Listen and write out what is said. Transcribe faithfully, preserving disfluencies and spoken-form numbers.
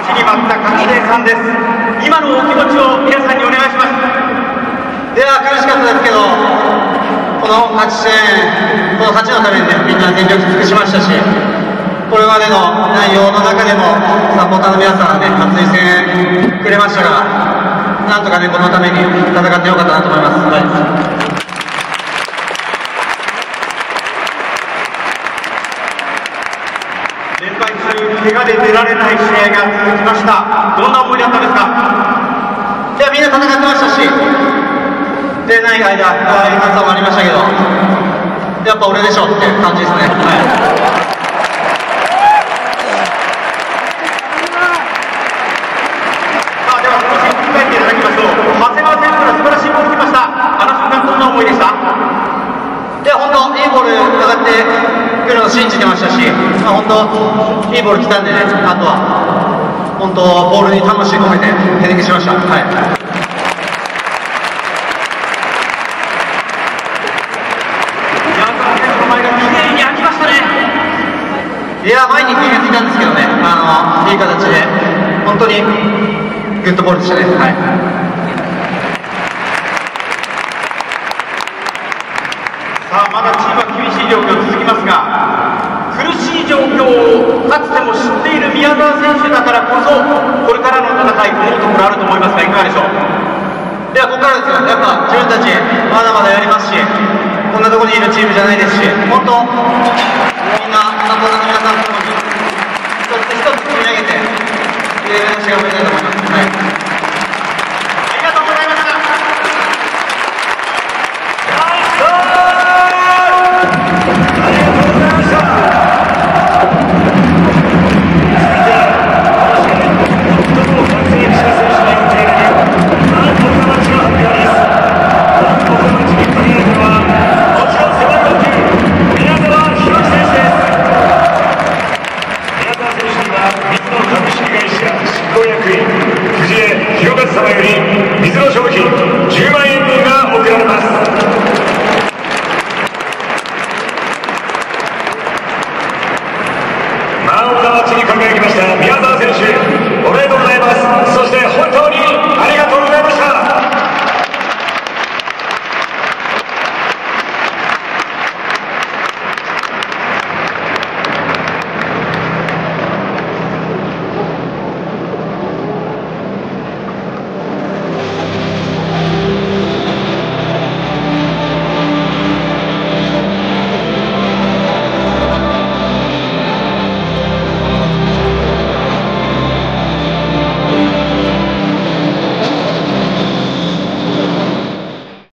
ちに待った勝平さんです。今のお気持ちを皆さんにお願いします。 いや苦しかったですけど、この勝ち戦、この勝ちのためにね、みんな全力尽くしましたし、これまでの内容の中でもサポーターの皆さんがね、熱い声援くれましたから、なんとかね、このために戦ってよかったなと思います。はい、 連敗中、怪我で出られない試合が続きました。どんな思いだったんですか？ いや、みんな戦ってましたし、出ない間、ああいう感想もありましたけど、やっぱ俺でしょって感じですね。はいボール上がってくるのを信じてましたし、まあ、本当いいボール来たんでね、あとは本当ボールに魂込めてヘディングしました。はい、 山川選手の前がきれいに開きましたね。 いや、前に気がついたんですけどね、あのいい形で本当にグッドボールでしたね。はい、 さあ、まだチームは厳しい状況続きますが、苦しい状況をかつても知っている宮澤選手だからこそ、これからの戦い、思うところあると思いますが、いかがでしょう？ いや、ここからですよ。やっぱ自分たちまだまだやりますし、こんなところにいるチームじゃないですし、本当みんなサポーターの皆さんともに一つ一つ積み上げて、上の試合を見たいと思います。